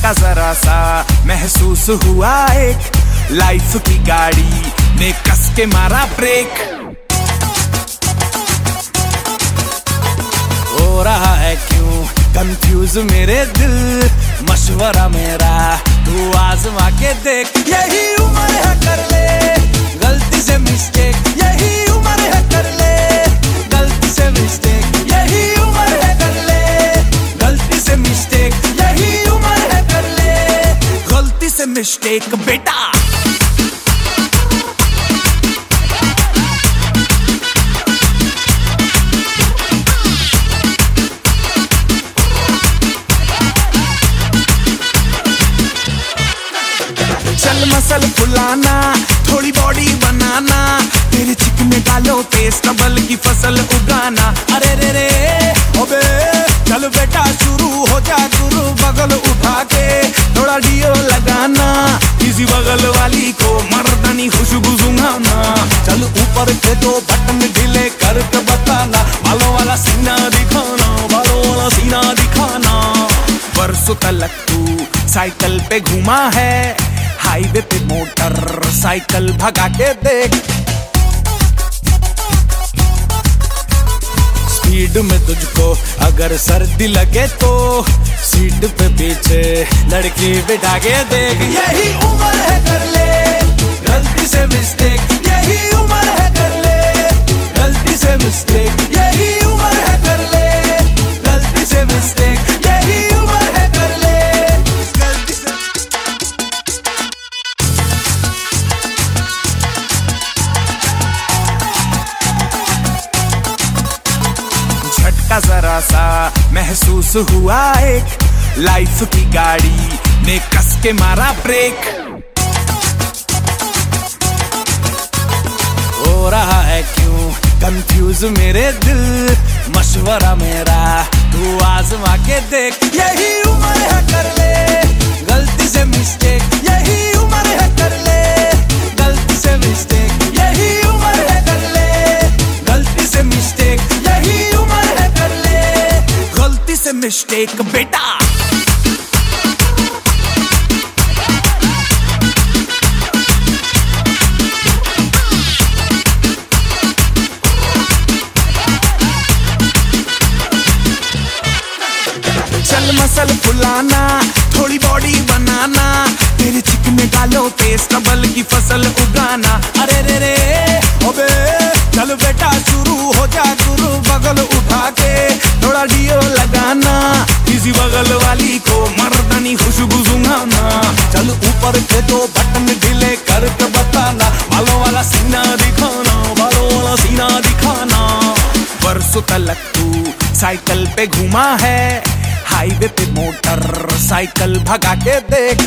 झटका जरा सा महसूस हुआ एक, लाइफ की गाड़ी ने कस के मारा ब्रेक। हो रहा है क्यों कंफ्यूज मेरे दिल, मशवरा मेरा तू आजमा के देख। यही उम्र है कर ले गलती से मिस्टेक, यही उम्र है कर ले गलती से मिस्टेक, यही उम्र है कर ले गलती से मिस्टेक, यही उम्र है कर ले गलती से मिस्टेक बेटा। चल मसल फुलाना, थोड़ी बॉडी बनाना, तेरे चिकने गालों पे स्टबल की फसल उगाना। अरे रे रे ओबे चल बेटा शुरू हो जा गुरु, बगल उठा के थोड़ा डियो लगाना, किसी बगल वाली को मर्दानी खुशबू सुंघाना। चल ऊपर के दो बटन ढीले करके बताना, बालों वाला सीना दिखाना, बालों वाला सीना दिखाना। बरसों तलक तू साइकिल पे घूमा है, हाईवे पे मोटर साइकिल भगा के देख। स्पीड में तुझको अगर सर्दी लगे तो सीट पे पीछे लड़की बिठा के देख। यही उम्र है कर ले गलती से मिस्टेक, यही उम्र है कर ले गलती से मिस्टेक, यही उम्र है कर ले गलती से मिस्टेक, यही उम्र है कर ले गलती से। झटका जरा सा महसूस हुआ एक, लाइफ की गाड़ी ने कस के मारा ब्रेक। हो रहा है क्यों कंफ्यूज मेरे दिल, मशवरा मेरा तू आजमा के देख। यही उम्र है कर ले गलती से मिस्टेक, यही उम्र है कर ले गलती से मिस्टेक, यही उम्र है कर ले गलती से मिस्टेक, यही उम्र है कर ले गलती से मिस्टेक बेटा। चल मसल फुलाना, थोड़ी बॉडी बनाना, तेरे चिकने गालों पे स्टबल की फसल उगाना। अरे रे रे ओबे चल बेटा शुरू हो जा गुरु, बगल उठा के थोड़ा डियो लगाना, किसी बगल वाली को मर्दानी खुशबू सुंघाना। चल ऊपर के दो बटन ढीले करके बताना, बालों वाला सीना दिखाना, बालों वाला सीना दिखाना। बरसों तलक तू साइकिल पे घूमा है, हाईवे पे मोटर साइकिल भगा के देख।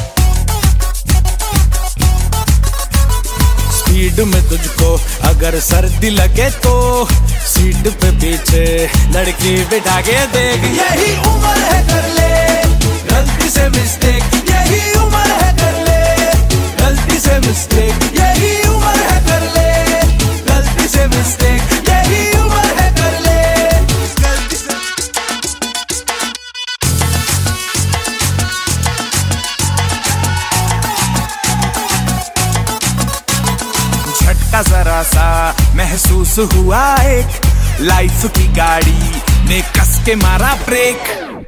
स्पीड में तुझको अगर सर्दी लगे तो सीट पे पीछे लड़की बिठा के देख। यही उम्र है कर ले गलती से मिस्टेक, यही उम्र है कर ले गलती से मिस्टेक, यही उम्र है कर ले गलती से मिस्टेक, यही उम्र है कर ले गलती से। झटका जरा सा महसूस हुआ एक, लाइफ की गाड़ी ने कस के मारा ब्रेक।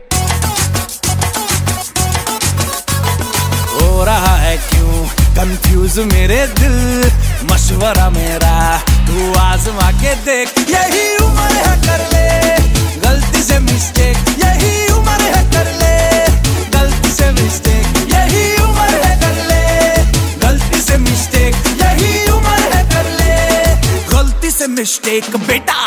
हो रहा है क्यों कंफ्यूज मेरे दिल, मशवरा मेरा तू आजमा के देख। यही उम्र है कर ले गलती से मिस्टेक, यही उम्र है कर ले गलती से मिस्टेक, यही उम्र है कर ले गलती से मिस्टेक, यही उम्र है कर ले गलती से मिस्टेक बेटा।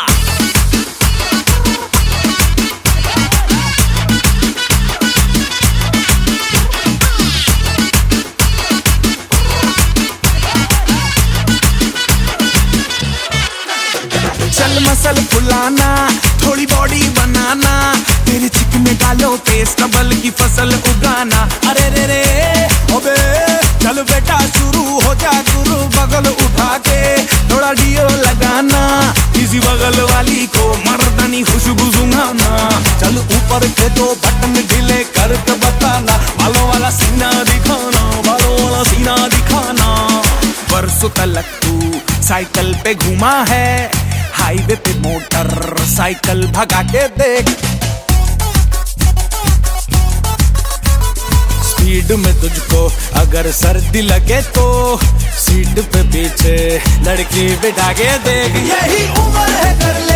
चल मसल फुलाना, थोड़ी बॉडी बनाना, तेरे चिकने गालों पे स्टबल की फसल उगाना। अरे रे रे ओबे चल बेटा शुरू हो जा गुरु, बगल उठा के थोड़ा डियो लगाना, किसी बगल वाली को मर्दानी खुशबू सुंघाना। चल ऊपर के दो बटन ढीले करके बताना, बालों तलक तू साइकिल पे घुमा है, हाईवे पे मोटर साइकिल भगा के देख। स्पीड में तुझको अगर सर्दी लगे तो सीट पे पीछे लड़की बिठा के देख। यही उम्र है कर